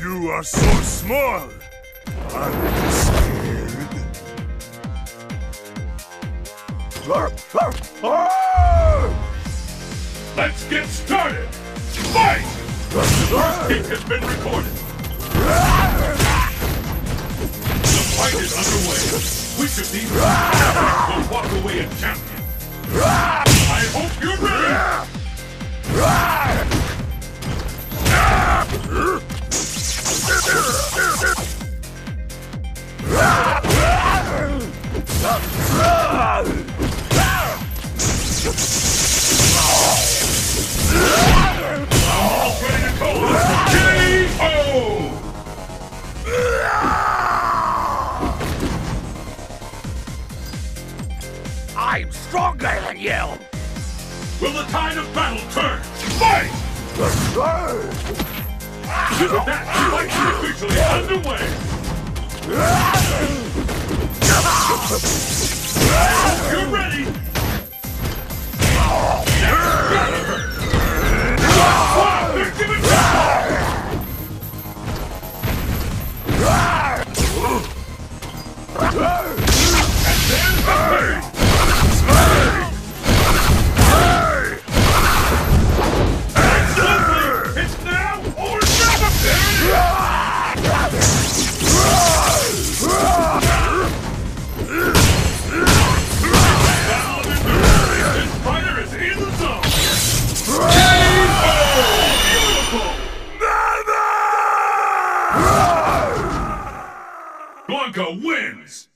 You are so small. I'm scared. Let's get started! Fight! The first kick has been recorded. The fight is underway. Which of these will walk away a champion? I hope you're ready! I'm stronger than you! Will the tide of battle turn? Fight! With that, the fight is officially underway! You're ready! Blanka wins!